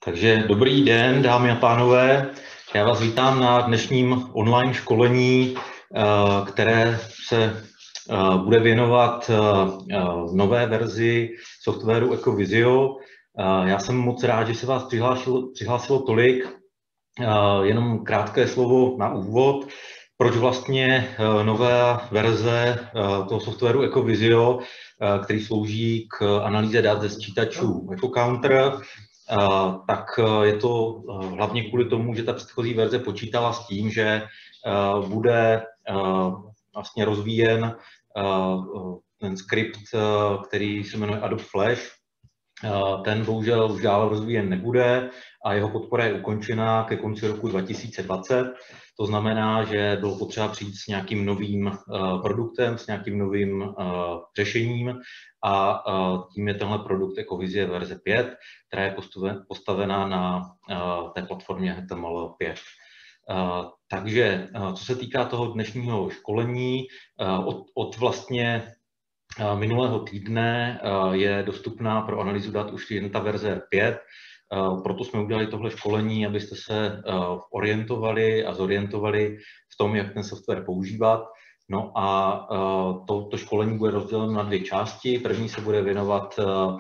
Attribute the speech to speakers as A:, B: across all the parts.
A: Takže dobrý den, dámy a pánové. Já vás vítám na dnešním online školení, které se bude věnovat nové verzi softwaru EcoVisio. Já jsem moc rád, že se vás přihlásilo tolik. Jenom krátké slovo na úvod. Proč vlastně nová verze toho softwaru EcoVisio, který slouží k analýze dat ze sčítačů EcoCounter, tak je to hlavně kvůli tomu, že ta předchozí verze počítala s tím, že bude vlastně rozvíjen ten skript, který se jmenuje Adobe Flash. Ten bohužel už dále rozvíjen nebude a jeho podpora je ukončena ke konci roku 2020. To znamená, že bylo potřeba přijít s nějakým novým produktem, s nějakým novým řešením a tím je tenhle produkt EcoVisio verze 5, která je postavená na té platformě HTML5. Takže co se týká toho dnešního školení, od vlastně minulého týdne je dostupná pro analýzu dat už jen ta verze 5, proto jsme udělali tohle školení, abyste se orientovali a zorientovali v tom, jak ten software používat. No a to školení bude rozděleno na dvě části. První se bude věnovat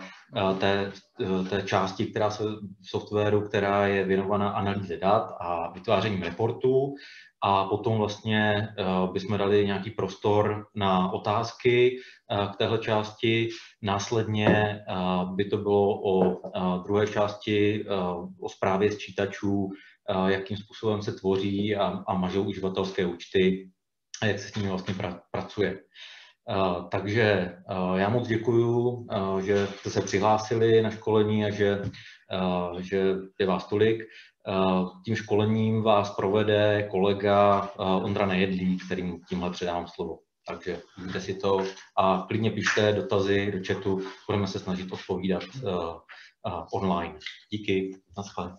A: té části, která se v softwaru, která je věnovaná analýze dat a vytváření reportů. A potom vlastně bychom dali nějaký prostor na otázky k téhle části. Následně by to bylo o druhé části, o správě sčítačů, jakým způsobem se tvoří a mažou uživatelské účty a jak se s nimi vlastně pracuje. Takže já moc děkuju, že jste se přihlásili na školení a že je vás tolik. Tím školením vás provede kolega Ondra Nejedlý, kterým tímhle předám slovo. Takže vidíte si to a klidně pište dotazy do chatu, budeme se snažit odpovídat online. Díky, naschle.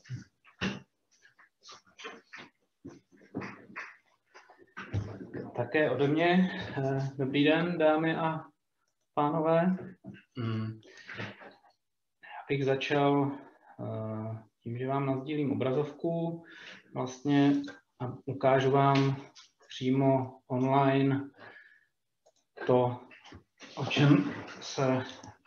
B: Také ode mě. Dobrý den, dámy a pánové. Já bych začal tím, že vám nasdílím obrazovku vlastně a ukážu vám přímo online to, o čem se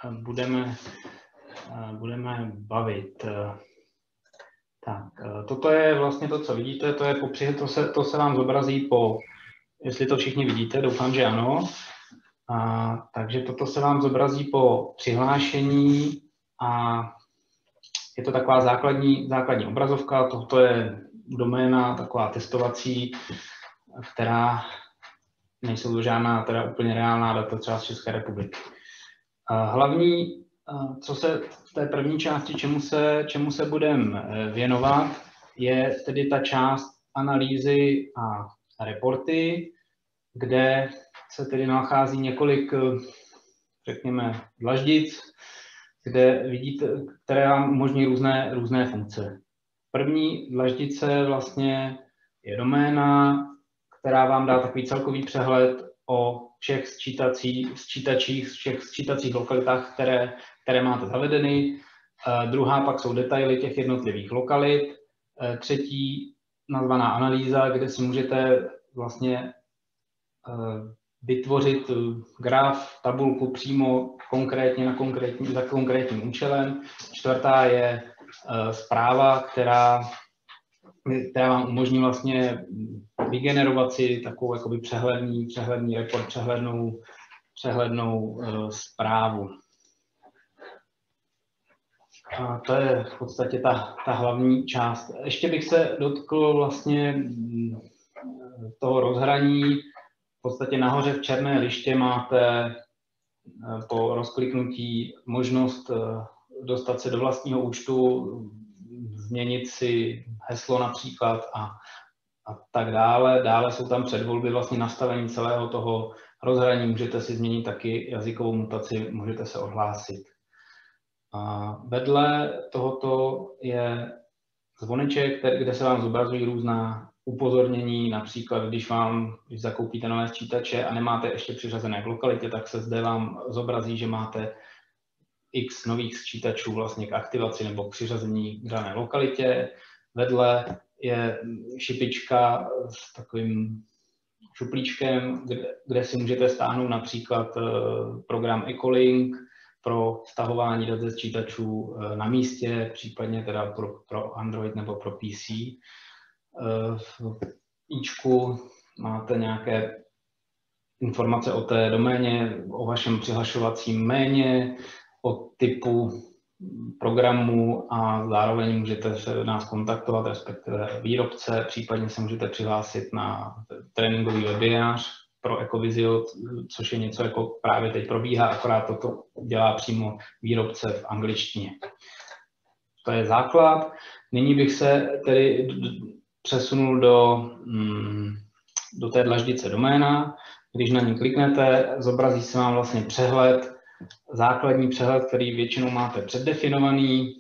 B: budeme bavit. Tak, toto je vlastně to, co vidíte, to se vám zobrazí po, jestli to všichni vidíte, doufám, že ano. Takže toto se vám zobrazí po přihlášení a je to taková základní obrazovka, toto je doména taková testovací, která nejsou to žádná teda úplně reálná data třeba z České republiky. Hlavní, co se v té první části, čemu se budeme věnovat, je tedy ta část analýzy a reporty, kde se tedy nachází několik, řekněme, dlaždic, kde vidíte, které vám umožní různé funkce. První dlaždice vlastně je doména, která vám dá takový celkový přehled o všech sčítacích lokalitách, které máte zavedeny. Druhá pak jsou detaily těch jednotlivých lokalit. Třetí nazvaná analýza, kde si můžete vlastně vytvořit graf, tabulku přímo konkrétně za konkrétním účelem. Čtvrtá je zpráva, která vám umožní vlastně vygenerovat si takovou jakoby přehledný report, přehlednou zprávu. A to je v podstatě ta hlavní část. Ještě bych se dotkl vlastně toho rozhraní. V podstatě nahoře v černé liště máte po rozkliknutí možnost dostat se do vlastního účtu, změnit si heslo například a tak dále. Dále jsou tam předvolby vlastně nastavení celého toho rozhraní. Můžete si změnit taky jazykovou mutaci, můžete se odhlásit. A vedle tohoto je zvoneček, kde se vám zobrazují různá upozornění, například když zakoupíte nové sčítače a nemáte ještě přiřazené k lokalitě, tak se zde vám zobrazí, že máte x nových sčítačů vlastně k aktivaci nebo k přiřazení k dané lokalitě. Vedle je šipička s takovým šuplíčkem, kde si můžete stáhnout například program Ecolink pro stahování dat ze sčítačů na místě, případně teda pro Android nebo pro PC. V ičku máte nějaké informace o té doméně, o vašem přihlašovacím jméně, o typu programu a zároveň můžete se nás kontaktovat, respektive výrobce, případně se můžete přihlásit na tréninkový webinář pro Ecovisio, což je něco, jako právě teď probíhá, akorát toto dělá přímo výrobce v angličtině. To je základ. Nyní bych se tedy přesunul do té dlaždice doména. Když na ní kliknete, zobrazí se vám vlastně přehled, základní přehled, který většinou máte předdefinovaný.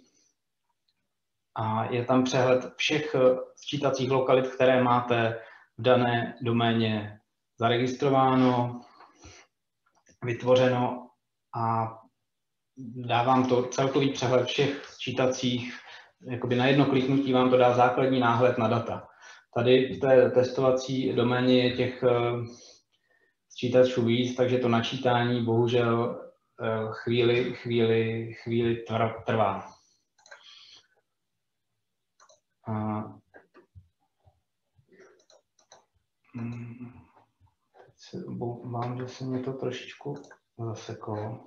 B: A je tam přehled všech sčítacích lokalit, které máte v dané doméně zaregistrováno, vytvořeno a dávám to celkový přehled všech sčítacích, jakoby na jedno kliknutí vám to dá základní náhled na data. Tady v té testovací doméně je těch sčítačů víc, takže to načítání bohužel chvíli trvá. Teď se obávám, že se mě to trošičku zaseklo.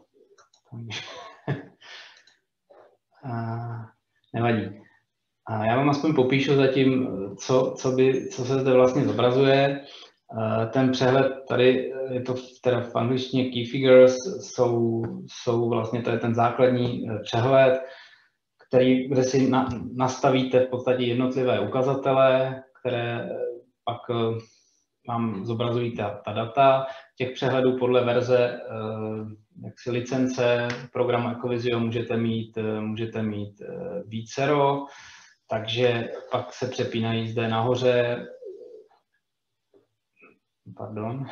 B: Nevadí. Já vám aspoň popíšu zatím, co se zde vlastně zobrazuje. Ten přehled, tady je to teda v angličtině key figures, jsou vlastně, to je ten základní přehled, kde si nastavíte v podstatě jednotlivé ukazatele, které pak vám zobrazují ta data. Těch přehledů podle verze, jaksi licence programu Ecovisio můžete mít vícero, takže pak se přepínají zde nahoře. Pardon.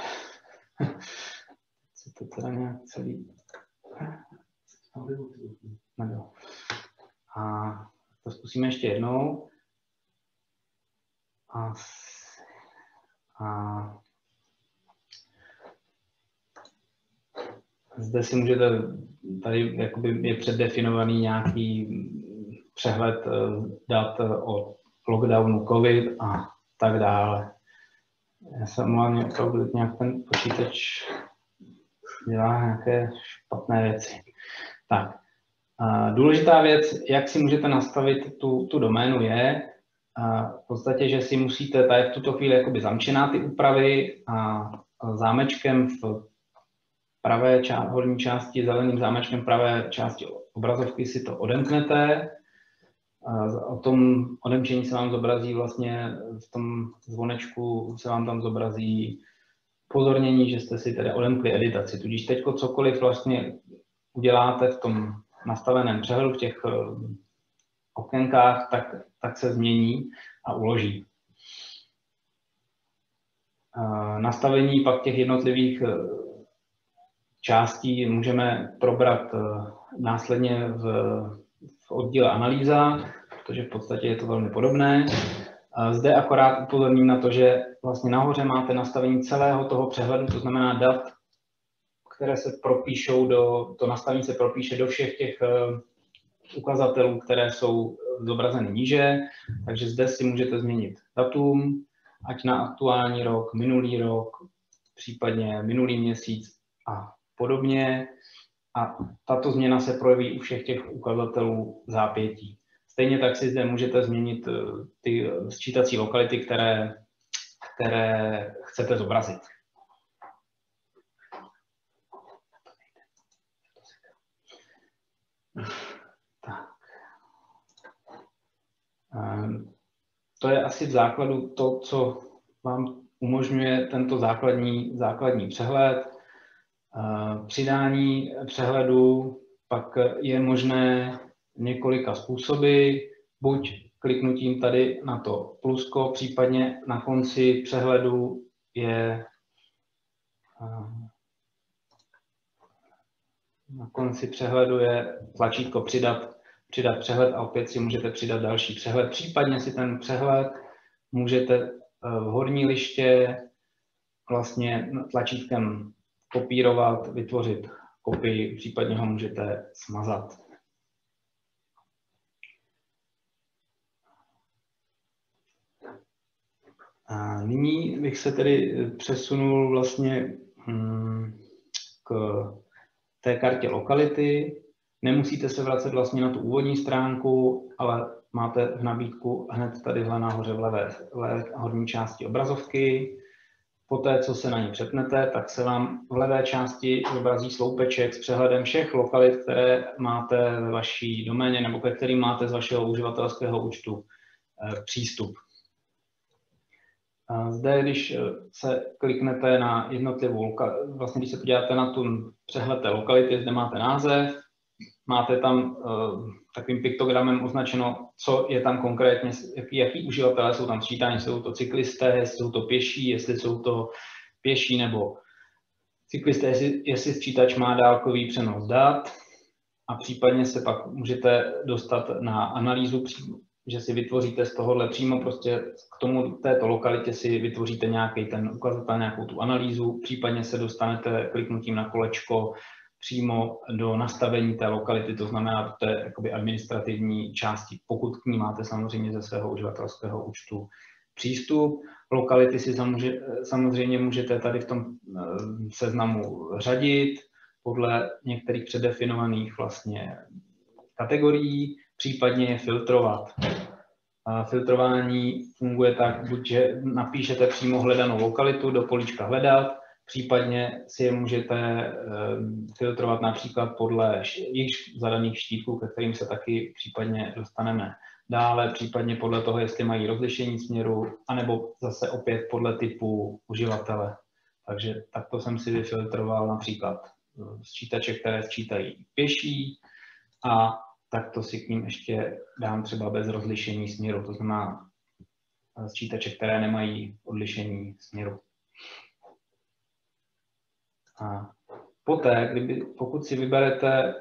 B: Co to teda nějak celý... A to zkusíme ještě jednou. A zde si můžete, tady jakoby je předdefinovaný nějaký přehled dat o lockdownu COVID a tak dále. Já se omlouvám, opravdu nějak ten počítač dělá nějaké špatné věci. Tak, důležitá věc, jak si můžete nastavit tu doménu, je v podstatě, že si musíte, tady v tuto chvíli jakoby zamčená ty úpravy a zámečkem v pravé horní části, zeleným zámečkem pravé části obrazovky si to odemknete. O tom odemčení se vám zobrazí vlastně v tom zvonečku, se vám tam zobrazí upozornění, že jste si tedy odemkli editaci. Tudíž teď cokoliv vlastně uděláte v tom nastaveném přehledu v těch okénkách, tak se změní a uloží. Nastavení pak těch jednotlivých částí můžeme probrat následně v oddíle analýza, protože v podstatě je to velmi podobné. Zde akorát upozorním na to, že vlastně nahoře máte nastavení celého toho přehledu, to znamená dat, které se propíšou to nastavení se propíše do všech těch ukazatelů, které jsou zobrazeny níže, takže zde si můžete změnit datum, ať na aktuální rok, minulý rok, případně minulý měsíc a podobně. A tato změna se projeví u všech těch ukazatelů zápětí. Stejně tak si zde můžete změnit ty sčítací lokality, které chcete zobrazit. Tak. To je asi v základu to, co vám umožňuje tento základní přehled. Přidání přehledu pak je možné několika způsoby, buď kliknutím tady na to plusko, případně na konci přehledu je Na konci přehledu je tlačítko přidat přehled a opět si můžete přidat další přehled. Případně si ten přehled můžete v horní liště vlastně tlačítkem kopírovat, vytvořit kopii, případně ho můžete smazat. A nyní bych se tedy přesunul vlastně k té kartě lokality. Nemusíte se vracet vlastně na tu úvodní stránku, ale máte v nabídku hned tadyhle nahoře v levé horní části obrazovky. Poté, co se na ní přepnete, tak se vám v levé části zobrazí sloupeček s přehledem všech lokalit, které máte ve vaší doméně nebo ke kterým máte z vašeho uživatelského účtu přístup. Zde, když se kliknete na jednotlivou, vlastně když se podíváte na tu přehled té lokality, zde máte název, máte tam takovým piktogramem označeno, co je tam konkrétně, jaký uživatelé jsou tam sčítáni, jestli jsou to cyklisté, jestli jsou to pěší, jestli jsou to pěší nebo cyklisté, jestli sčítač má dálkový přenos dat a případně se pak můžete dostat na analýzu, že si vytvoříte z tohohle přímo prostě k tomu této lokalitě si vytvoříte nějaký ten ukazatel, nějakou tu analýzu, případně se dostanete kliknutím na kolečko přímo do nastavení té lokality, to znamená do té jakoby administrativní části, pokud k ní máte samozřejmě ze svého uživatelského účtu přístup. Lokality si samozřejmě můžete tady v tom seznamu řadit podle některých předefinovaných vlastně kategorií, případně je filtrovat. Filtrování funguje tak, buď že napíšete přímo hledanou lokalitu do políčka hledat, případně si je můžete filtrovat například podle již zadaných štítků, ke kterým se taky případně dostaneme dále, případně podle toho, jestli mají rozlišení směru, anebo zase opět podle typu uživatele. Takže takto jsem si vyfiltroval například sčítače, které sčítají pěší a takto si k ním ještě dám třeba bez rozlišení směru, to znamená sčítače, které nemají odlišení směru. A poté, pokud si vyberete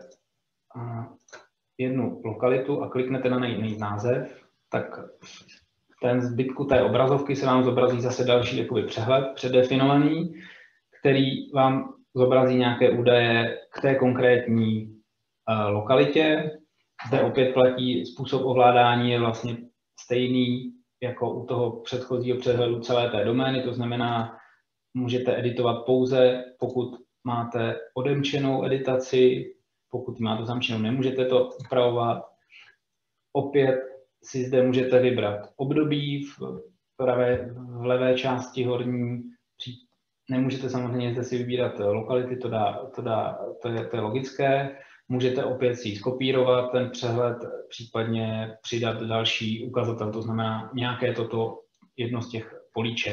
B: jednu lokalitu a kliknete na její název, tak ten zbytku té obrazovky se vám zobrazí zase další jakoby přehled předefinovaný, který vám zobrazí nějaké údaje k té konkrétní lokalitě. Zde opět platí způsob ovládání je vlastně stejný jako u toho předchozího přehledu celé té domény, to znamená, můžete editovat pouze, pokud máte odemčenou editaci, pokud máte zamčenou, nemůžete to upravovat. Opět si zde můžete vybrat období v levé části horní. Nemůžete samozřejmě zde si vybírat lokality, to je logické. Můžete opět si skopírovat ten přehled, případně přidat další ukazatel, to znamená nějaké toto jedno z těch políček.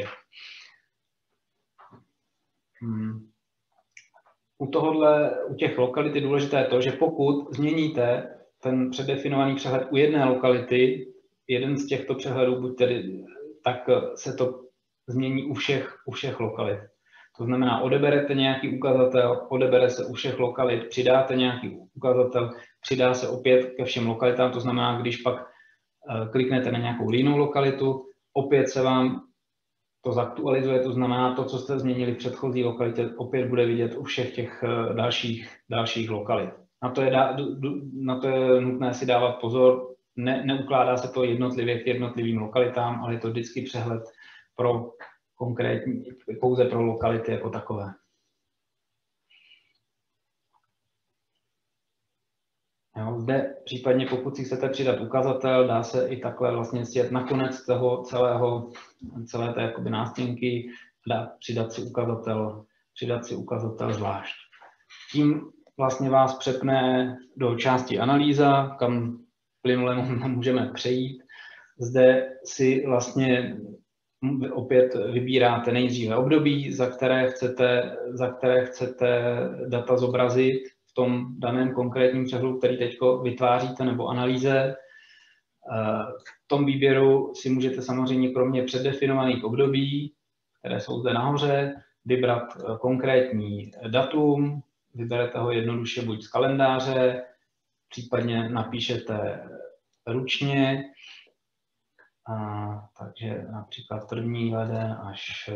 B: U těch lokalit je důležité to, že pokud změníte ten předefinovaný přehled u jedné lokality, jeden z těchto přehledů, buď tedy, tak se to změní u všech lokalit. To znamená, odeberete nějaký ukazatel, odebere se u všech lokalit, přidáte nějaký ukazatel, přidá se opět ke všem lokalitám, to znamená, když pak kliknete na nějakou jinou lokalitu, opět se vám to zaktualizuje, to znamená, to, co jste změnili v předchozí lokalitě, opět bude vidět u všech těch dalších lokalit. Na to je nutné si dávat pozor, neukládá se to jednotlivě k jednotlivým lokalitám, ale je to vždycky přehled pro pouze pro lokality jako takové. Jo, zde případně pokud si chcete přidat ukazatel, dá se i takhle vlastně sjet nakonec toho celé té jakoby nástěnky, přidat si ukazatel zvlášť. Tím vlastně vás přepne do části analýza, kam plynule můžeme přejít. Zde si vlastně opět vybíráte nejdříve období, za které chcete data zobrazit v tom daném konkrétním přehledu, který teď vytváříte, nebo analýze. V tom výběru si můžete samozřejmě kromě předdefinovaných období, které jsou zde nahoře, vybrat konkrétní datum, vyberete ho jednoduše buď z kalendáře, případně napíšete ručně, takže například 1. leden až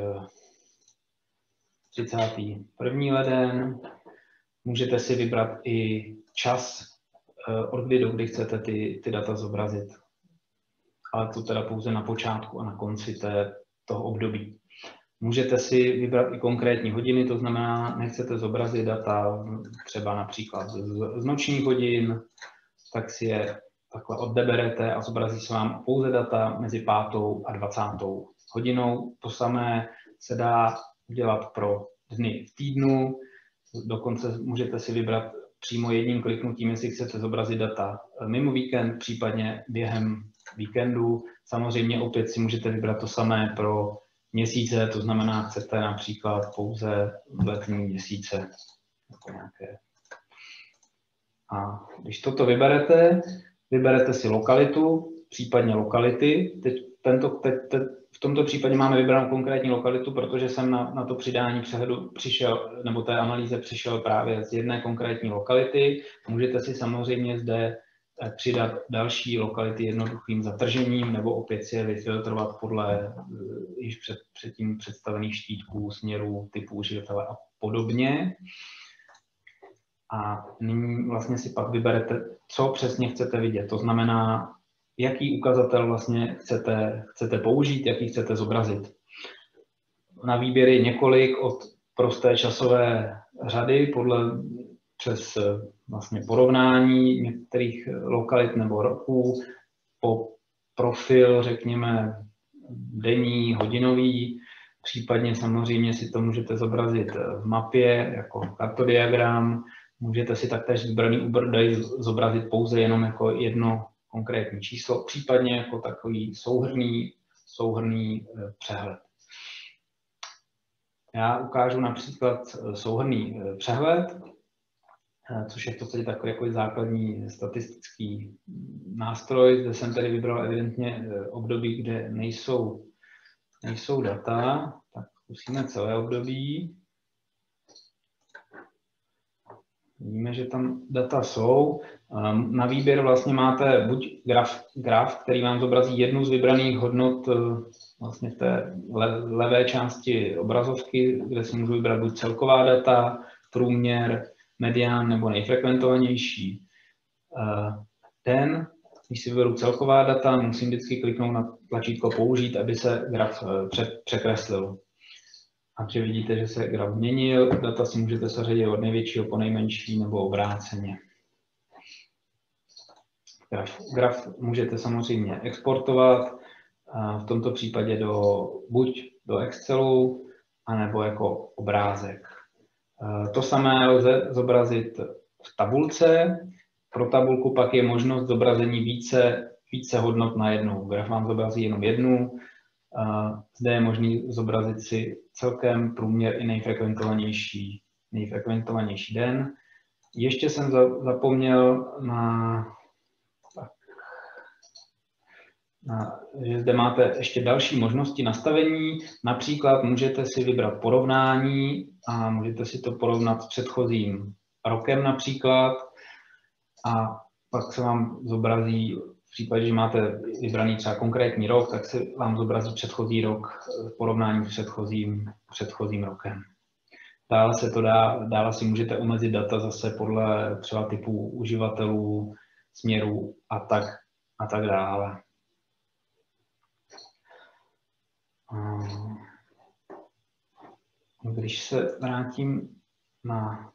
B: 31. leden. Můžete si vybrat i čas, od kdy do kdy chcete ty data zobrazit. Ale to teda pouze na počátku a na konci toho období. Můžete si vybrat i konkrétní hodiny, to znamená, nechcete zobrazit data třeba například z nočních hodin, tak si je takhle odeberete a zobrazí se vám pouze data mezi 5. a 20. hodinou. To samé se dá udělat pro dny v týdnu, dokonce můžete si vybrat přímo jedním kliknutím, jestli chcete zobrazit data mimo víkend, případně během víkendu. Samozřejmě opět si můžete vybrat to samé pro měsíce, to znamená, chcete například pouze letní měsíce. Jako nějaké. A když toto vyberete si lokalitu, případně lokality. V tomto případě máme vybranou konkrétní lokalitu, protože jsem na to přidání přehledu přišel, nebo té analýze přišel právě z jedné konkrétní lokality. Můžete si samozřejmě zde přidat další lokality jednoduchým zatržením, nebo opět si je vyfiltrovat podle již předtím představených štítků, směrů, typu uživatele a podobně. A nyní vlastně si pak vyberete, co přesně chcete vidět. To znamená, jaký ukazatel vlastně chcete použít, jaký chcete zobrazit. Na výběr je několik od prosté časové řady přes vlastně porovnání některých lokalit nebo roků po profil, řekněme, denní, hodinový, případně samozřejmě si to můžete zobrazit v mapě jako kartodiagram, můžete si taktéž vybraný údaj zobrazit pouze jenom jako jedno konkrétní číslo, případně jako takový souhrnný přehled. Já ukážu například souhrnný přehled, což je v podstatě takový jako základní statistický nástroj. Zde jsem tedy vybral evidentně období, kde nejsou data, tak zkusíme celé období. Vidíme, že tam data jsou. Na výběr vlastně máte buď graf, který vám zobrazí jednu z vybraných hodnot vlastně v té levé části obrazovky, kde si můžu vybrat buď celková data, průměr, medián nebo nejfrekventovanější den. Když si vyberu celková data, musím vždycky kliknout na tlačítko použít, aby se graf překreslil. A že vidíte, že se graf změnil, data si můžete seřadit od největšího po nejmenší nebo obráceně. Graf můžete samozřejmě exportovat, v tomto případě buď do Excelu, anebo jako obrázek. To samé lze zobrazit v tabulce. Pro tabulku pak je možnost zobrazení více hodnot na jednou. Graf vám zobrazí jenom jednu. Zde je možné zobrazit si celkem průměr i nejfrekventovanější den. Ještě jsem zapomněl že zde máte ještě další možnosti nastavení. Například můžete si vybrat porovnání a můžete si to porovnat s předchozím rokem například. A pak se vám zobrazí, v případě, že máte vybraný třeba konkrétní rok, tak se vám zobrazí předchozí rok v porovnání s předchozím rokem. Dále si můžete omezit data zase podle třeba typu uživatelů, směrů a tak dále. Když se vrátím na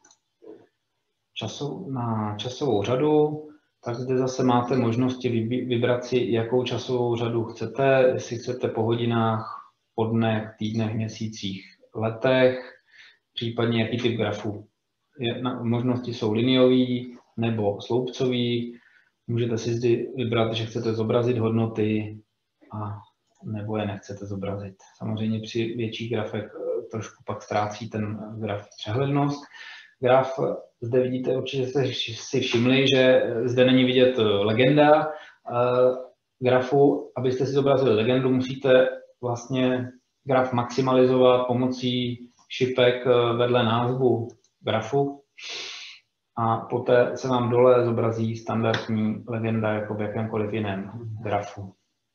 B: časovou řadu, tak zde zase máte možnosti vybrat si, jakou časovou řadu chcete, jestli chcete po hodinách, po dnech, týdnech, měsících, letech, případně jaký typ grafu. Možnosti jsou liniový nebo sloupcový. Můžete si zde vybrat, že chcete zobrazit hodnoty a nebo je nechcete zobrazit. Samozřejmě při větších grafech trošku pak ztrácí ten graf přehlednost. Graf, zde vidíte, určitě jste si všimli, že zde není vidět legenda grafu. Abyste si zobrazili legendu, musíte vlastně graf maximalizovat pomocí šipek vedle názvu grafu. A poté se vám dole zobrazí standardní legenda jako v jakémkoliv jiném grafu.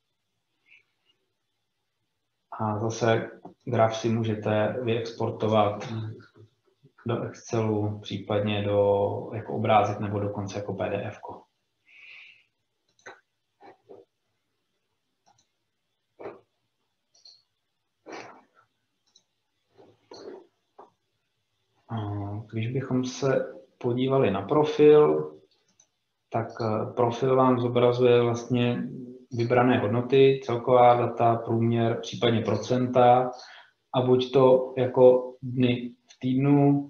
B: A zase graf si můžete vyexportovat do Excelu, případně jako obrázek nebo dokonce jako PDF. Když bychom se podívali na profil, tak profil vám zobrazuje vlastně vybrané hodnoty, celková data, průměr, případně procenta, a buď to jako dny v týdnu,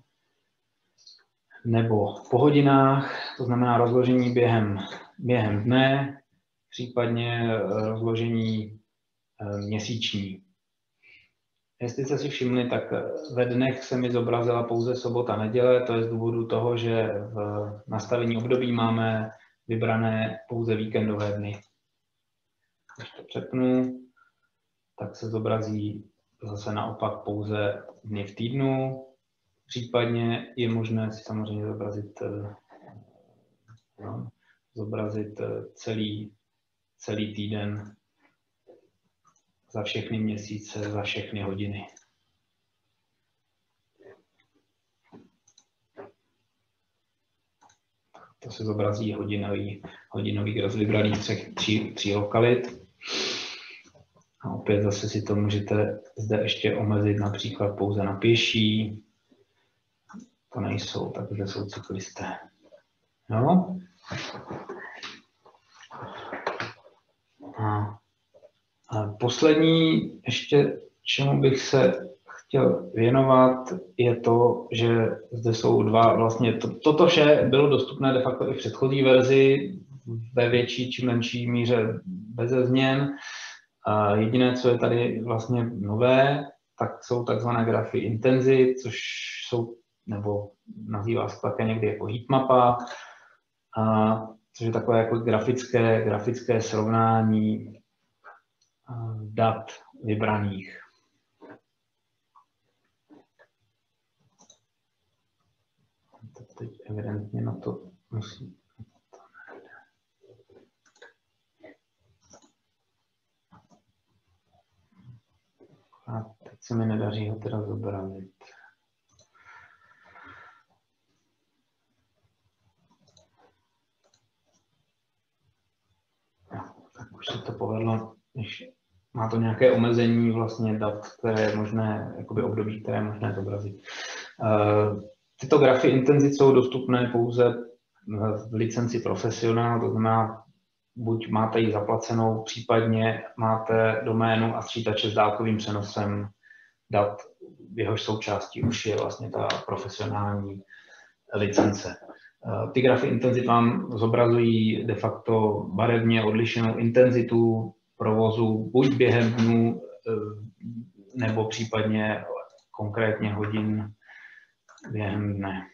B: nebo po hodinách, to znamená rozložení během dne, případně rozložení měsíční. Jestli jste si všimli, tak ve dnech se mi zobrazila pouze sobota, neděle, to je z důvodu toho, že v nastavení období máme vybrané pouze víkendové dny. Když to přepnu, tak se zobrazí zase naopak pouze dny v týdnu. Případně je možné si samozřejmě zobrazit celý týden za všechny měsíce, za všechny hodiny. To se zobrazí hodinový graf vybraných tří lokalit. A opět zase si to můžete zde ještě omezit například pouze na pěší. To nejsou, takže jsou cyklisté. No. A poslední ještě, čemu bych se chtěl věnovat, je to, že zde jsou dva, vlastně toto vše bylo dostupné de facto i v předchozí verzi, ve větší či menší míře beze změn. A jediné, co je tady vlastně nové, tak jsou takzvané grafy intenzit, což jsou, nebo nazývá se také někdy jako heatmapa, což je takové jako grafické srovnání dat vybraných. Teď evidentně na to musí. A teď se mi nedaří ho teda zobrazit. Tak už se to povedlo, když má to nějaké omezení vlastně dat, které je možné, jakoby období, které je možné zobrazit. Tyto grafy intenzit jsou dostupné pouze v licenci profesionál, to znamená, buď máte ji zaplacenou, případně máte doménu a sčítače s dálkovým přenosem dat, jehož součástí už je vlastně ta profesionální licence. Ty grafy intenzit vám zobrazují de facto barevně odlišenou intenzitu provozu buď během dnů, nebo případně konkrétně hodin během dne.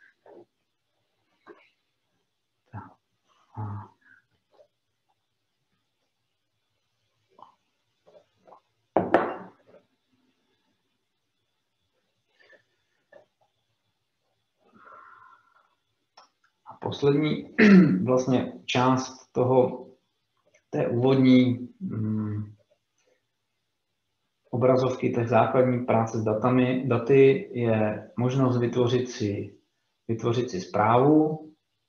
B: A poslední vlastně část té úvodní obrazovky, té základní práce s daty je možnost vytvořit si zprávu,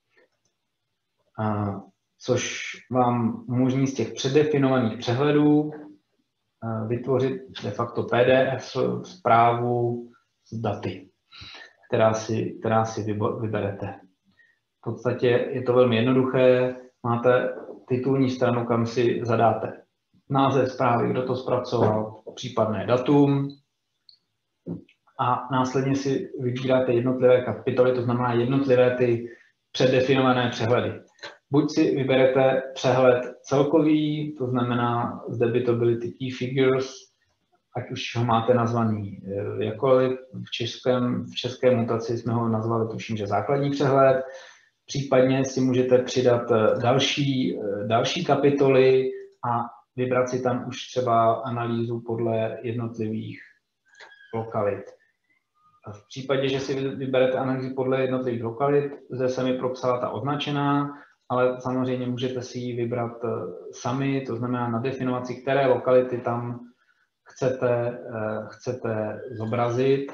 B: což vám umožní z těch předdefinovaných přehledů vytvořit de facto PDF zprávu s daty, která si vyberete. V podstatě je to velmi jednoduché, máte titulní stranu, kam si zadáte název zprávy, kdo to zpracoval, případné datum, a následně si vybíráte jednotlivé kapitoly, to znamená jednotlivé ty předdefinované přehledy. Buď si vyberete přehled celkový, to znamená, zde by to byly ty key figures, ať už ho máte nazvaný jakkoliv, v české mutaci jsme ho nazvali, tuším, že základní přehled. Případně si můžete přidat další kapitoly a vybrat si tam už třeba analýzu podle jednotlivých lokalit. V případě, že si vyberete analýzu podle jednotlivých lokalit, zde se mi propsala ta označená, ale samozřejmě můžete si ji vybrat sami, to znamená nadefinovat si, které lokality tam chcete zobrazit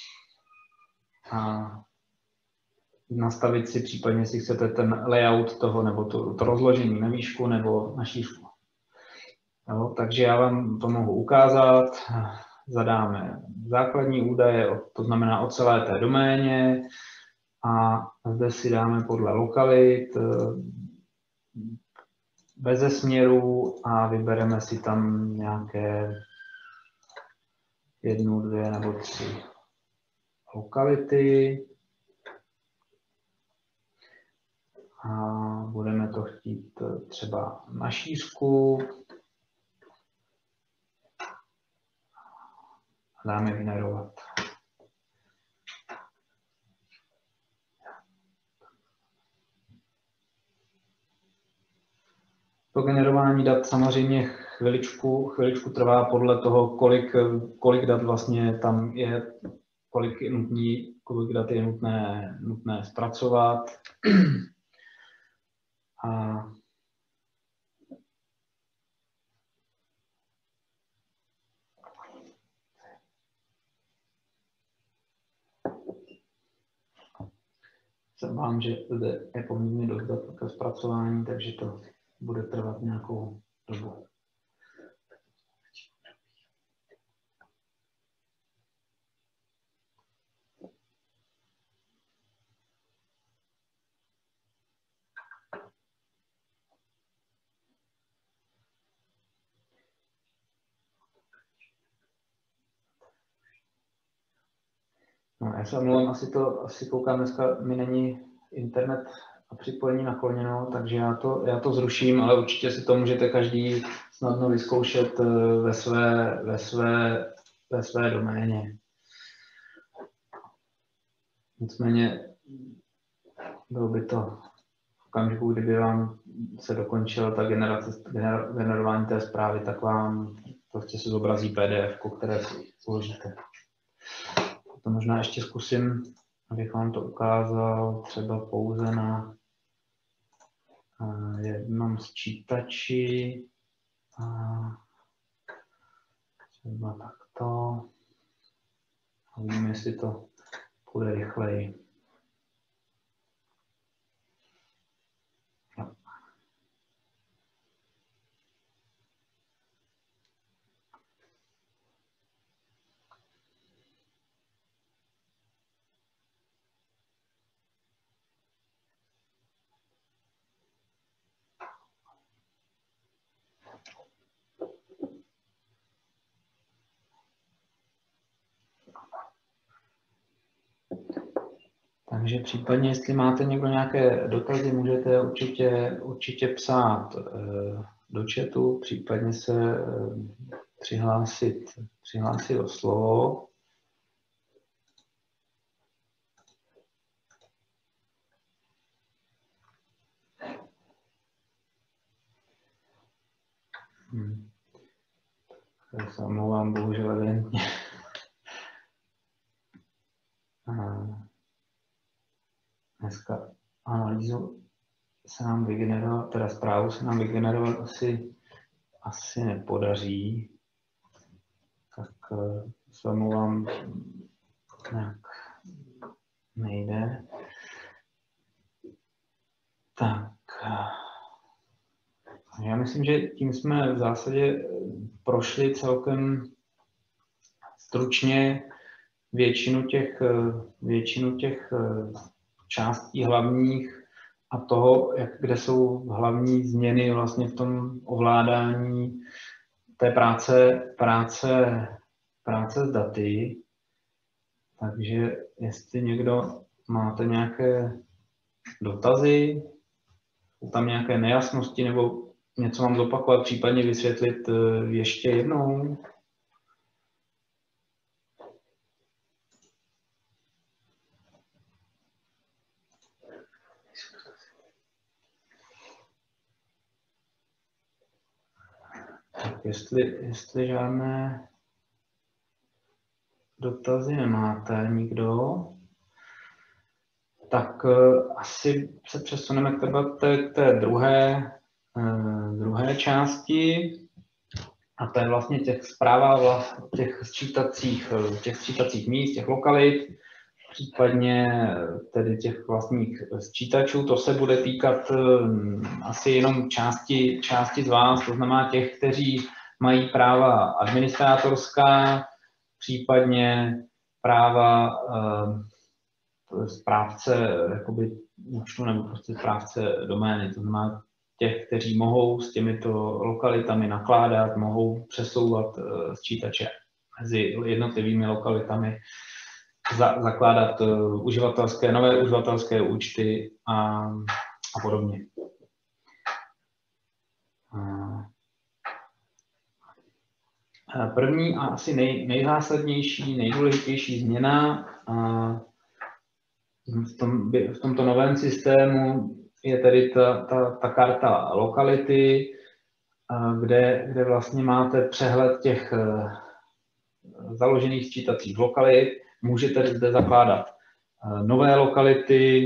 B: a nastavit si případně, jestli chcete ten layout toho, nebo to rozložení na výšku nebo na šířku. No, takže já vám to mohu ukázat. Zadáme základní údaje, to znamená o celé té doméně, a zde si dáme podle lokalit beze směru a vybereme si tam nějaké 1, 2 nebo 3 lokality a budeme to chtít třeba na šířku. Dáme generovat. To generování dat samozřejmě chviličku trvá podle toho, kolik dat vlastně tam je, kolik dat je nutné zpracovat. A jsem vám, že zde je poměrně dost dat ke zpracování, takže to bude trvat nějakou dobu. No, já se omlouvám, asi koukám, dneska mi není internet a připojení nakloněno, takže já to zruším, ale určitě si to můžete každý snadno vyzkoušet ve své doméně. Nicméně bylo by to v okamžiku, kdyby vám se dokončila ta generování té zprávy, tak vám prostě se zobrazí PDF, které si uložíte. To možná ještě zkusím, abych vám to ukázal třeba pouze na jednom sčítači. Třeba takto. Uvidíme, jestli to půjde rychleji. Takže případně, jestli máte někdo nějaké dotazy, můžete určitě psát do chatu, případně se přihlásit o slovo. Já se omlouvám, bohužel evidentně. Dneska analýzu se nám vygenerovat, teda zprávu se nám vygenerovat asi nepodaří. Tak se omlouvám, nějak nejde. Tak. Já myslím, že tím jsme v zásadě prošli celkem stručně většinu těch částí hlavních a toho, kde jsou hlavní změny vlastně v tom ovládání té práce s daty. Takže jestli někdo máte nějaké dotazy, jsou tam nějaké nejasnosti nebo něco mám zopakovat, případně vysvětlit ještě jednou. Tak jestli žádné dotazy nemáte nikdo, tak asi se přesuneme k té druhé části. A to je vlastně zpráva těch sčítacích míst, těch lokalit, případně tedy těch vlastních sčítačů. To se bude týkat asi jenom části z vás, to znamená těch, kteří mají práva administrátorská, případně práva správce jakoby účtu nebo prostě správce domény. To znamená těch, kteří mohou s těmito lokalitami nakládat, mohou přesouvat sčítače mezi jednotlivými lokalitami, zakládat nové uživatelské účty a podobně. První a asi nejzásadnější, nejdůležitější změna v tomto novém systému je tedy ta karta lokality, kde vlastně máte přehled těch založených sčítacích lokalit. Můžete zde zakládat nové lokality,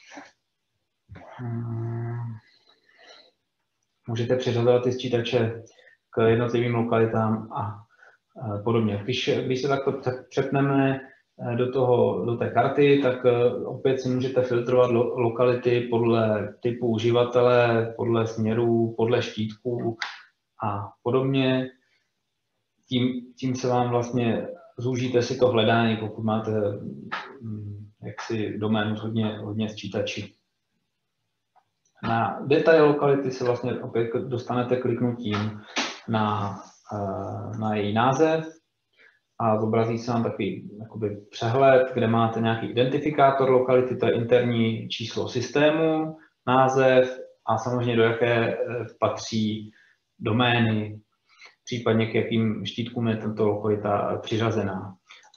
B: můžete přiřazovat ty sčítače k jednotlivým lokalitám a podobně. Když se takto přepneme do té karty, tak opět si můžete filtrovat lokality podle typu uživatele, podle směrů, podle štítků a podobně. Tím se vám vlastně zúžíte si to hledání, pokud máte jaksi doménu hodně sčítačí. Na detail lokality se vlastně opět dostanete kliknutím na její název a zobrazí se vám takový jakoby přehled, kde máte nějaký identifikátor lokality, to je interní číslo systému, název a samozřejmě do jaké patří domény, případně k jakým štítkům je tato lokalita přiřazená.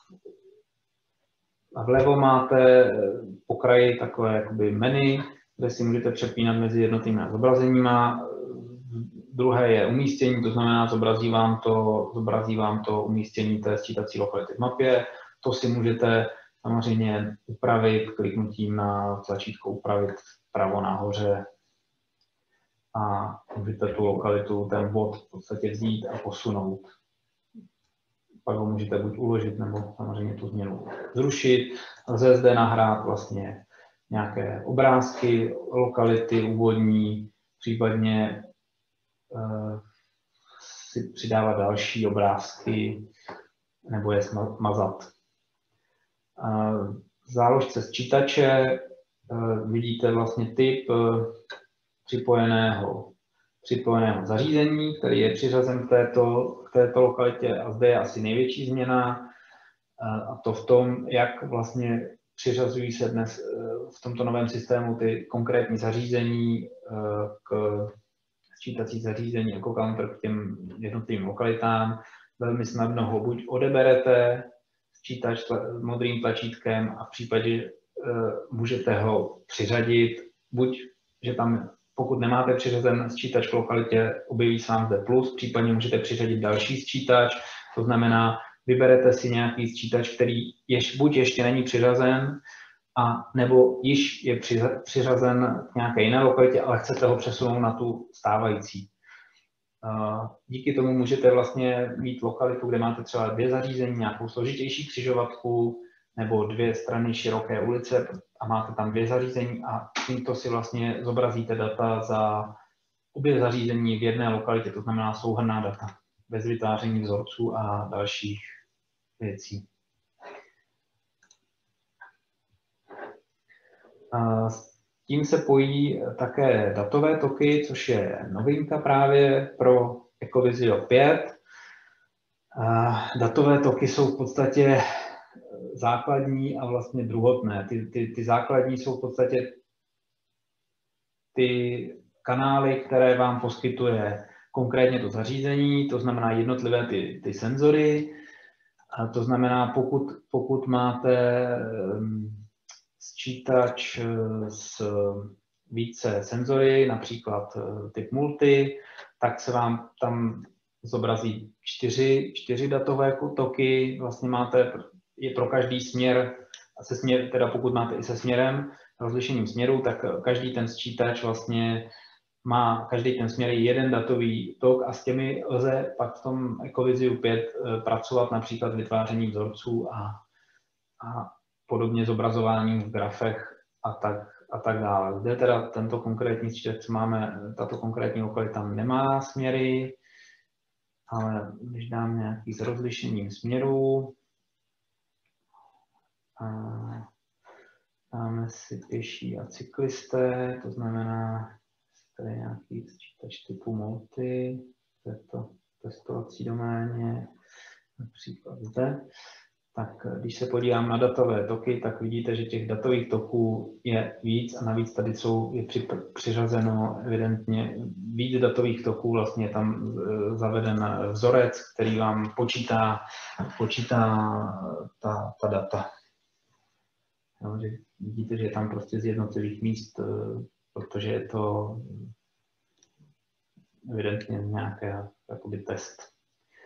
B: A vlevo máte po kraji takové jakoby menu, kde si můžete přepínat mezi jednotlivými zobrazeníma. Druhé je umístění, to znamená, zobrazí vám to umístění té sčítací lokality v mapě. To si můžete samozřejmě upravit kliknutím na tlačítko upravit vpravo nahoře a můžete tu lokalitu, ten bod v podstatě vzít a posunout. Pak ho můžete buď uložit, nebo samozřejmě tu změnu zrušit. Lze zde nahrát vlastně nějaké obrázky, lokality úvodní, případně si přidávat další obrázky nebo je smazat. V záložce sčítače vidíte vlastně typ připojeného zařízení, který je přiřazen k této lokalitě a zde je asi největší změna a to v tom, jak vlastně přiřazují se dnes v tomto novém systému ty konkrétní zařízení k sčítací zařízení jako counter k těm jednotlivým lokalitám. Velmi snadno ho buď odeberete sčítač modrým tlačítkem a v případě můžete ho přiřadit, buď, že tam, pokud nemáte přiřazen sčítač k lokalitě, objeví se vám zde plus, případně můžete přiřadit další sčítač, to znamená, vyberete si nějaký sčítač, který buď ještě není přiřazen, a nebo již je přiřazen k nějaké jiné lokalitě, ale chcete ho přesunout na tu stávající. Díky tomu můžete vlastně mít lokalitu, kde máte třeba 2 zařízení, nějakou složitější křižovatku nebo 2 strany široké ulice a máte tam 2 zařízení a tímto si vlastně zobrazíte data za obě zařízení v jedné lokalitě, to znamená souhrnná data, bez vytváření vzorců a dalších věcí. S tím se pojí také datové toky, což je novinka právě pro Ecovisio 5. Datové toky jsou v podstatě základní a vlastně druhotné. Ty základní jsou v podstatě ty kanály, které vám poskytuje konkrétně to zařízení, to znamená jednotlivé ty senzory. A to znamená, pokud máte sčítač s více senzory, například typ multi, tak se vám tam zobrazí 4 datové toky. Vlastně máte je pro každý směr, teda pokud máte i se směrem, rozlišením směru, tak každý ten sčítač vlastně má každý ten směr jeden datový tok a s těmi lze pak v tom Ecovisiu 5 pracovat například vytváření vzorců a podobně zobrazováním v grafech a tak dále. Zde teda tento konkrétní sčítač, co máme, tato konkrétní lokalita dáme směry, ale když dám nějaký s rozlišením směru, dáme si pěší a cyklisté, to znamená, tady je nějaký sčítač typu multi, to je to testovací doméně, například zde. Tak když se podívám na datové toky, tak vidíte, že těch datových toků je víc a navíc tady je přiřazeno evidentně víc datových toků, vlastně je tam zaveden vzorec, který vám počítá ta data. No, že vidíte, že je tam prostě z jednotlivých míst, protože je to evidentně nějaký jakoby test.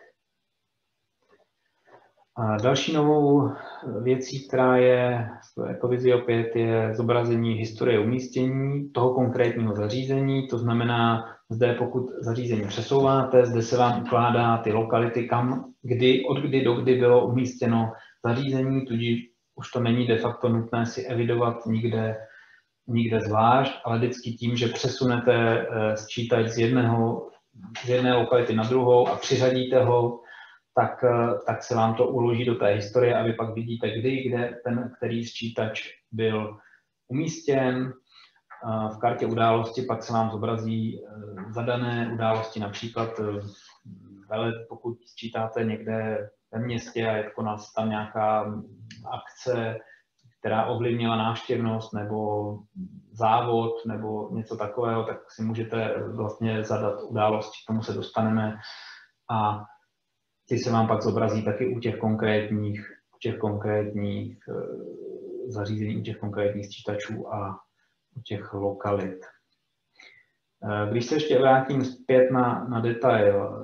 B: A další novou věcí, která je v Ecovisio 5, je zobrazení historie umístění toho konkrétního zařízení. To znamená, zde pokud zařízení přesouváte, zde se vám ukládá ty lokality, od kdy do kdy bylo umístěno zařízení, tudíž už to není de facto nutné si evidovat nikde zvlášť, ale vždycky tím, že přesunete sčítač z jedné lokality na druhou a přiřadíte ho, tak se vám to uloží do té historie a vy pak vidíte, kde ten který sčítač byl umístěn. V kartě události pak se vám zobrazí zadané události, například pokud sčítáte někde ve městě a je tam nějaká akce, která ovlivnila návštěvnost nebo závod nebo něco takového, tak si můžete vlastně zadat události, k tomu se dostaneme a ty se vám pak zobrazí taky u těch konkrétních zařízení, u těch konkrétních sčítačů a u těch lokalit. Když se ještě vrátím zpět na detail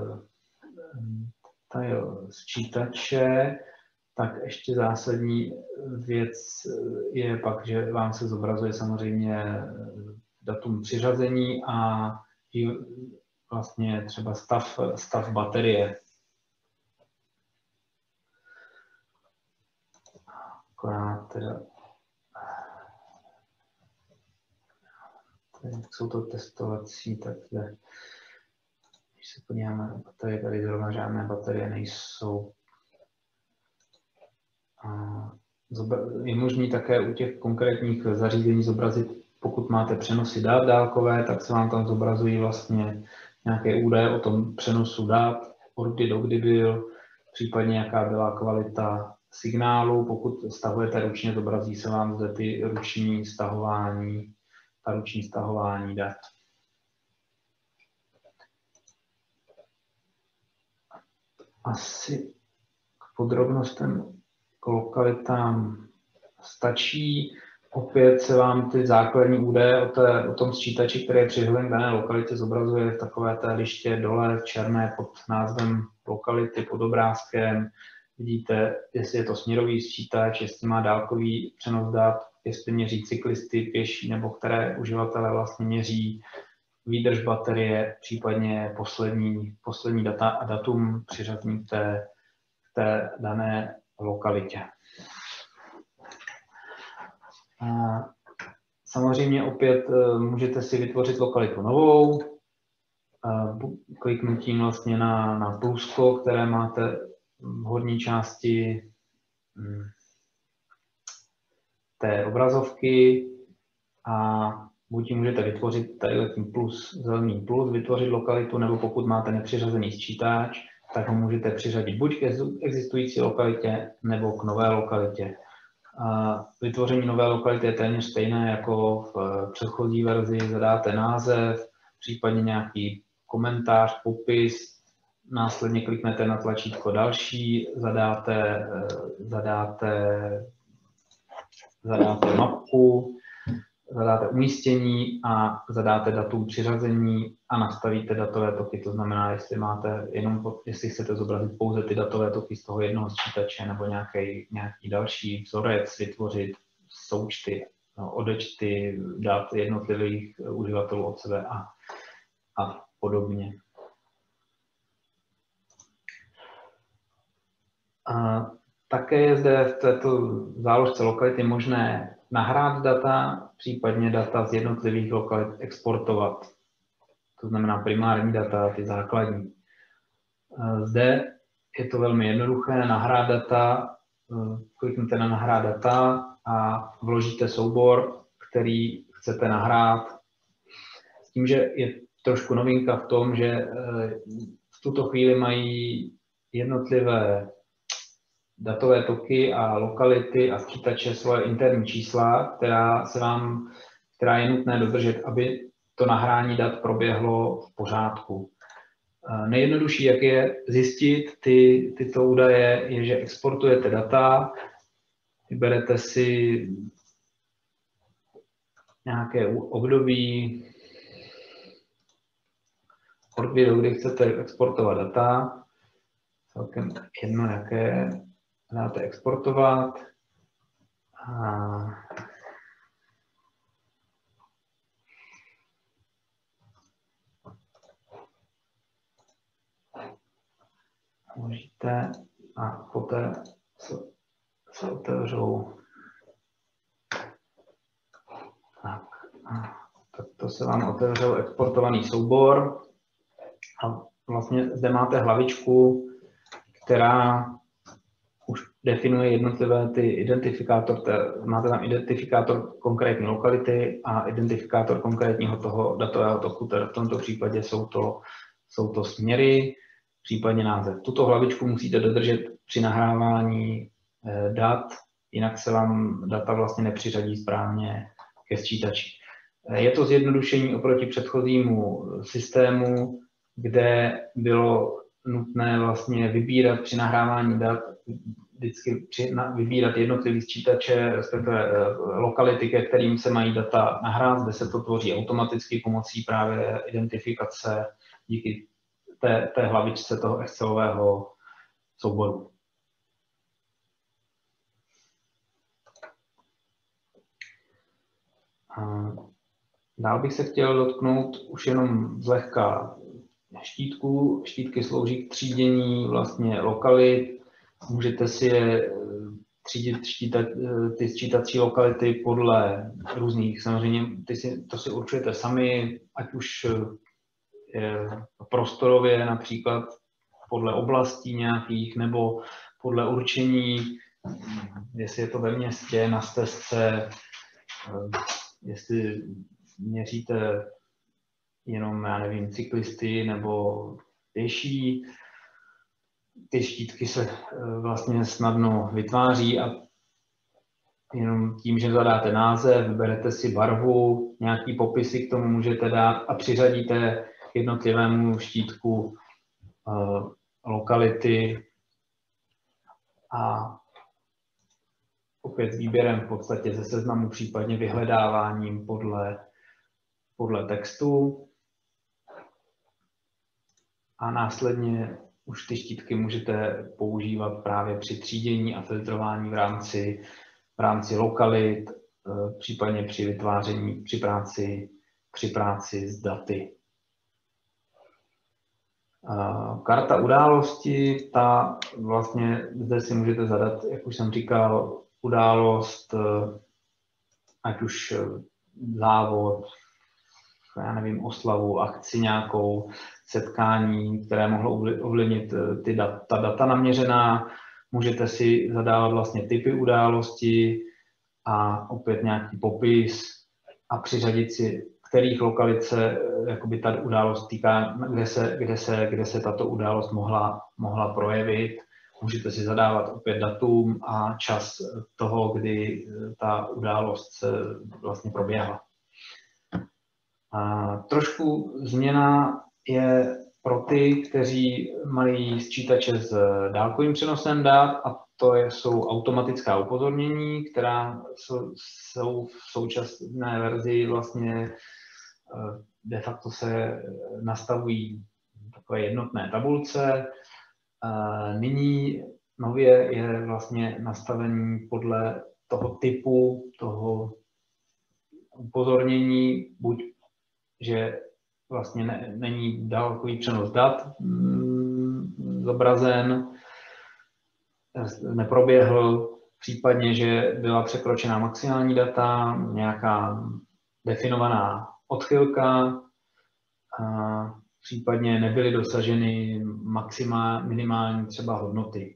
B: sčítače, tak ještě zásadní věc je pak, že vám se zobrazuje samozřejmě datum přiřazení a vlastně třeba stav baterie. Akorát teda, jak jsou to testovací, tak když se podíváme na baterie, tady zrovna žádné baterie nejsou. Je možné také u těch konkrétních zařízení zobrazit, pokud máte přenosy dat dálkové, tak se vám tam zobrazují vlastně nějaké údaje o tom přenosu dat, od kdy do kdy byl, případně jaká byla kvalita signálu. Pokud stahujete ručně, zobrazí se vám zde ty ruční stahování dat. Asi k podrobnostem k lokalitám stačí. Opět se vám ty základní údaje o tom sčítači, který je přiřazen k dané lokalitě, zobrazuje v takové té liště dole černé pod názvem lokality, pod obrázkem. Vidíte, jestli je to směrový sčítač, jestli má dálkový přenos dat, jestli měří cyklisty, pěší, nebo které uživatelé vlastně měří, výdrž baterie, případně poslední data a datum přiřazení k té dané lokalitě. Samozřejmě opět můžete si vytvořit lokalitu novou, kliknutím vlastně na plusko, které máte v horní části té obrazovky a buď ji můžete vytvořit tady tím zelený plus, vytvořit lokalitu, nebo pokud máte nepřiřazený sčítač, tak ho můžete přiřadit buď k existující lokalitě, nebo k nové lokalitě. Vytvoření nové lokality je téměř stejné jako v předchozí verzi. Zadáte název, případně nějaký komentář, popis, následně kliknete na tlačítko další, zadáte mapku, zadáte umístění a zadáte datum přiřazení a nastavíte datové toky. To znamená, jestli chcete zobrazit pouze ty datové toky z toho jednoho sčítače nebo nějaký další vzorec, vytvořit součty, odečty dat jednotlivých uživatelů od sebe a podobně. A také je zde v této záložce lokality možné nahrát data, případně data z jednotlivých lokalit exportovat. To znamená primární data, ty základní. Zde je to velmi jednoduché, nahrát data, kliknete na nahrát data a vložíte soubor, který chcete nahrát. S tím, že je trošku novinka v tom, že v tuto chvíli mají jednotlivé datové toky a lokality a sčítače svoje interní čísla, která je nutné dodržet, aby to nahrání dat proběhlo v pořádku. Nejjednodušší, jak je zjistit tyto údaje, je, že exportujete data, vyberete si nějaké období, od kdy do kdy chcete exportovat data, celkem jedno, jaké dáte exportovat. Můžete a poté se otevřou. Tak to se vám otevřel exportovaný soubor a vlastně zde máte hlavičku, která už definuje jednotlivé ty identifikátor, máte tam identifikátor konkrétní lokality a identifikátor konkrétního toho datového toku, v tomto případě jsou to směry, případně název. Tuto hlavičku musíte dodržet při nahrávání dat, jinak se vám data vlastně nepřiřadí správně ke sčítači. Je to zjednodušení oproti předchozímu systému, kde bylo nutné vlastně vybírat při nahrávání dat, vždycky vybírat jednotlivé sčítače, respektive lokality, ke kterým se mají data nahrát, kde se to tvoří automaticky pomocí právě identifikace díky té hlavičce toho Excelového souboru. Dál bych se chtěl dotknout už jenom zlehka štítků. Štítky slouží k třídění vlastně lokalit. Můžete si je třídit ty sčítací lokality podle různých, samozřejmě to si určujete sami, ať už prostorově například podle oblastí nějakých, nebo podle určení, jestli je to ve městě, na stezce, jestli měříte jenom, já nevím, cyklisty nebo pěší. Ty štítky se vlastně snadno vytváří a jenom tím, že zadáte název, vyberete si barvu, nějaký popisy k tomu můžete dát a přiřadíte k jednotlivému štítku lokality a opět s výběrem v podstatě ze seznamu, případně vyhledáváním podle textu. A následně už ty štítky můžete používat právě při třídění a filtrování v rámci lokalit, případně při vytváření, při práci s daty. Karta události, ta vlastně zde si můžete zadat, jak už jsem říkal, událost, ať už závod, já nevím, oslavu, akci nějakou, setkání, které mohlo ovlivnit ta data naměřená. Můžete si zadávat vlastně typy události a opět nějaký popis a přiřadit si, kterých lokalit se jakoby ta událost týká, kde se tato událost mohla projevit. Můžete si zadávat opět datum a čas toho, kdy ta událost se vlastně proběhla. A trošku změna je pro ty, kteří mají sčítače s dálkovým přenosem dat, a jsou automatická upozornění, která jsou v současné verzi vlastně de facto se nastavují takové jednotné tabulce. Nyní nově je vlastně nastavení podle toho typu toho upozornění, buď že vlastně není dálkový přenos dat zobrazen, neproběhl, případně, že byla překročena maximální data, nějaká definovaná odchylka, případně nebyly dosaženy minimální třeba hodnoty.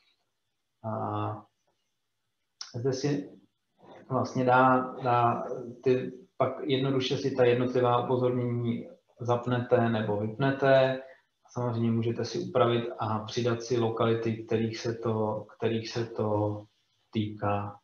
B: Zde si vlastně pak jednoduše si ta jednotlivá upozornění zapnete nebo vypnete. Samozřejmě můžete si upravit a přidat si lokality, kterých se to týká.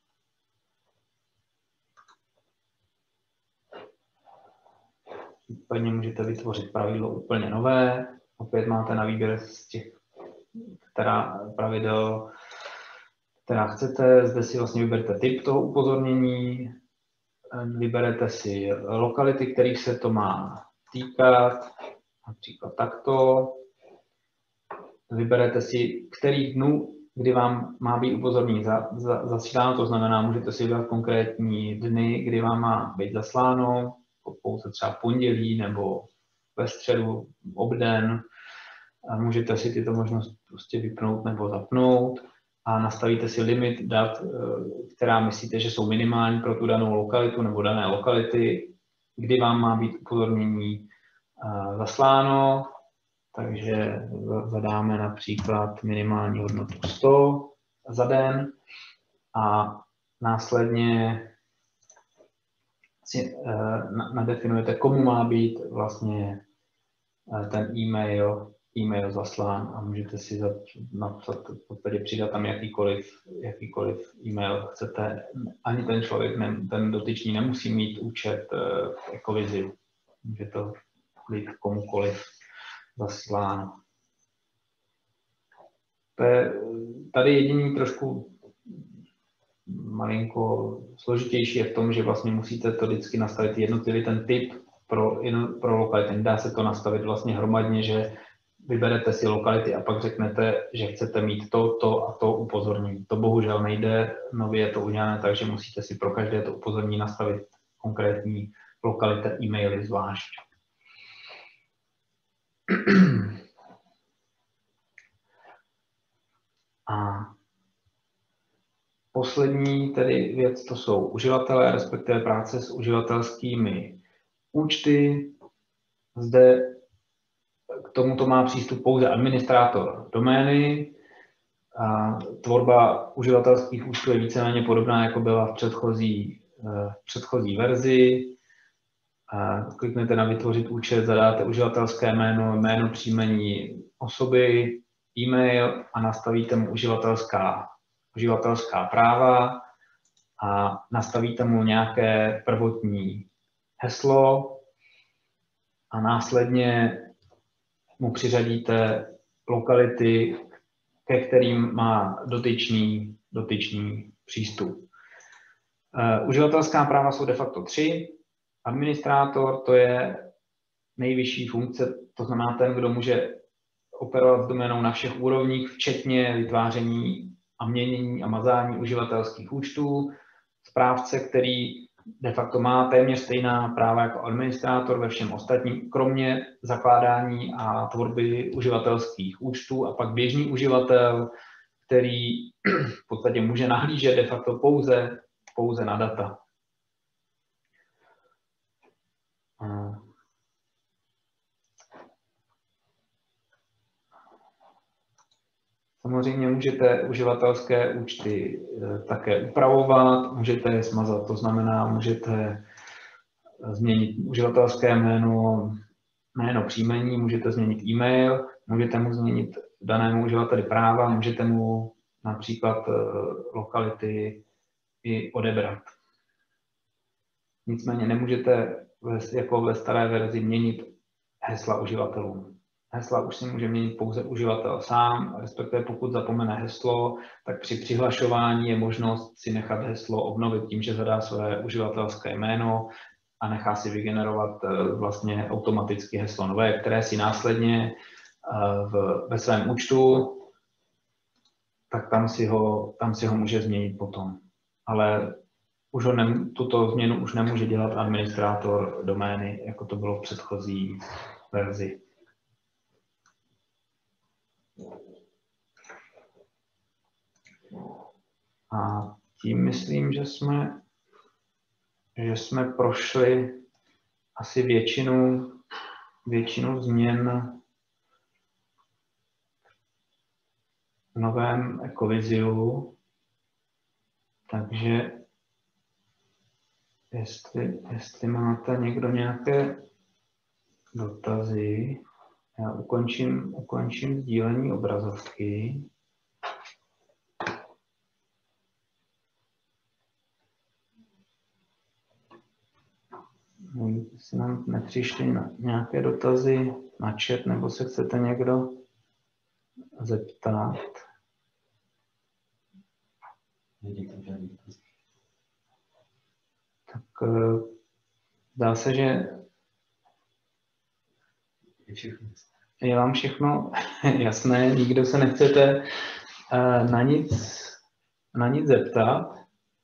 B: Případně můžete vytvořit pravidlo úplně nové. Opět máte na výběr z těch pravidel, která chcete. Zde si vlastně vyberete typ toho upozornění, vyberete si lokality, kterých se to má týkat, například takto. Vyberete si, kterých dnů, kdy vám má být upozornění zasíláno, to znamená, můžete si vybrat konkrétní dny, kdy vám má být zasláno, pouze třeba pondělí nebo ve středu, obden. A můžete si tyto možnosti prostě vypnout nebo zapnout a nastavíte si limit dat, která myslíte, že jsou minimální pro tu danou lokalitu nebo dané lokality, kdy vám má být upozornění zasláno. Takže zadáme například minimální hodnotu 100 za den a následně si nadefinujete, komu má být vlastně ten e-mail zaslán a můžete si napsat, v podstatě přidat tam jakýkoliv e-mail chcete. Ani ten člověk, ten dotyčný nemusí mít účet v Ecovizi. Může to být komukoliv zasláno. Tady jediný trošku malinko složitější je v tom, že vlastně musíte to vždycky nastavit jednotlivý ten typ pro lokality. Dá se to nastavit vlastně hromadně, že vyberete si lokality a pak řeknete, že chcete mít to a to upozornění. To bohužel nejde, nově je to udělané, takže musíte si pro každé to upozornění nastavit konkrétní lokalita e-maily zvlášť. A poslední tedy věc, to jsou uživatelé, respektive práce s uživatelskými účty. Zde k tomuto má přístup pouze administrátor domény. A tvorba uživatelských účtů je víceméně podobná, jako byla v předchozí verzi. A kliknete na vytvořit účet, zadáte uživatelské jméno, příjmení osoby, e-mail a nastavíte mu uživatelská práva a nastavíte mu nějaké prvotní heslo a následně mu přiřadíte lokality, ke kterým má dotyčný přístup. Uživatelská práva jsou de facto 3. Administrátor, to je nejvyšší funkce, to znamená ten, kdo může operovat s doménou na všech úrovních, včetně vytváření a měnění a mazání uživatelských účtů. Správce, který de facto má téměř stejná práva jako administrátor ve všem ostatním, kromě zakládání a tvorby uživatelských účtů, a pak běžný uživatel, který v podstatě může nahlížet de facto pouze na data. Samozřejmě můžete uživatelské účty také upravovat, můžete je smazat, to znamená, můžete změnit uživatelské jméno příjmení, můžete změnit e-mail, můžete mu změnit danému uživateli práva, můžete mu například lokality i odebrat. Nicméně nemůžete jako ve staré verzi měnit hesla uživatelům. hesla už si může měnit pouze uživatel sám, respektive pokud zapomene heslo, tak při přihlašování je možnost si nechat heslo obnovit tím, že zadá své uživatelské jméno a nechá si vygenerovat vlastně automaticky heslo nové, které si následně ve svém účtu, tak tam si ho může změnit potom. Ale tuto změnu už nemůže dělat administrátor domény, jako to bylo v předchozí verzi. A tím myslím, že jsme prošli asi většinu změn v novém Ecoviziu. Takže jestli máte někdo nějaké dotazy, já ukončím sdílení obrazovky. Jestli nám nepřišly nějaké dotazy na chat, nebo se chcete někdo zeptat. Tak zdá se, že je vám všechno jasné, nikdo se nechcete na nic zeptat.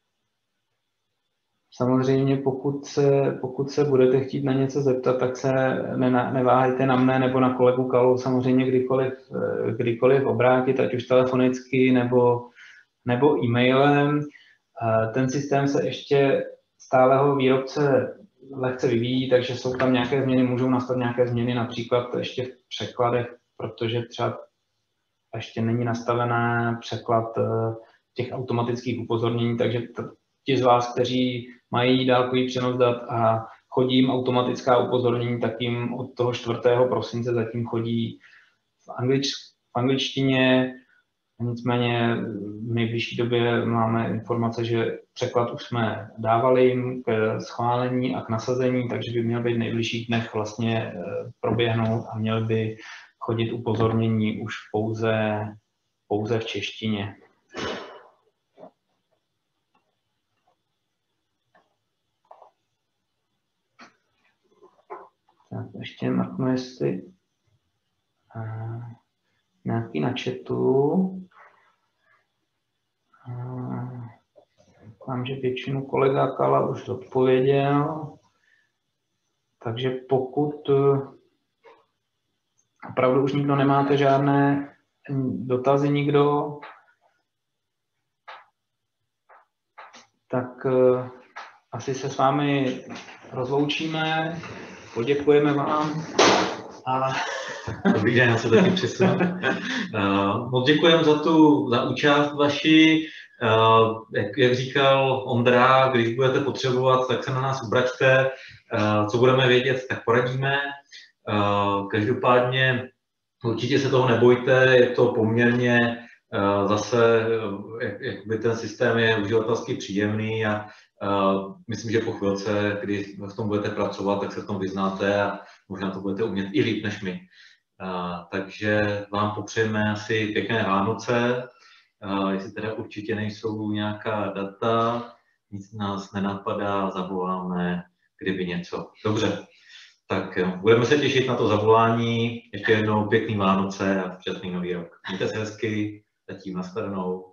B: Samozřejmě, pokud se budete chtít na něco zeptat, tak se neváhejte na mne nebo na kolegu Kalu samozřejmě kdykoliv obrátit, ať už telefonicky nebo e-mailem. Ten systém se ještě stálého výrobce lehce vyvíjí, takže jsou tam nějaké změny, můžou nastat nějaké změny například ještě v překladech, protože třeba ještě není nastavený překlad těch automatických upozornění, takže ti z vás, kteří mají dálkový přenos dat a chodí jim automatická upozornění, tak jim od toho 4. prosince zatím chodí v angličtině. Nicméně v nejbližší době máme informace, že překlad už jsme dávali jim k schválení a k nasazení, takže by měl být v nejbližších dnech vlastně proběhnout a měl by chodit upozornění už pouze v češtině. Tak ještě mrknu, jestli nějaký na chatu. Mám, že většinu kolega Kala už odpověděl. Takže pokud opravdu už nikdo nemáte žádné dotazy, nikdo, tak asi se s vámi rozloučíme. Poděkujeme vám.
A: Dobrý den, já se taky přesunu. Moc děkujeme za účast vaši. Jak říkal Ondra, když budete potřebovat, tak se na nás obraťte. Co budeme vědět, tak poradíme. Každopádně určitě se toho nebojte, je to poměrně zase, jakby ten systém je uživatelsky příjemný a myslím, že po chvilce, kdy v tom budete pracovat, tak se v tom vyznáte a možná to budete umět i líp než my. Takže vám popřejeme asi pěkné Vánoce. Jestli teda určitě nejsou nějaká data, nic nás nenapadá, zavoláme, kdyby něco. Dobře, tak budeme se těšit na to zavolání. Ještě jednou pěkný Vánoce a šťastný nový rok. Mějte se hezky, zatím nashledanou.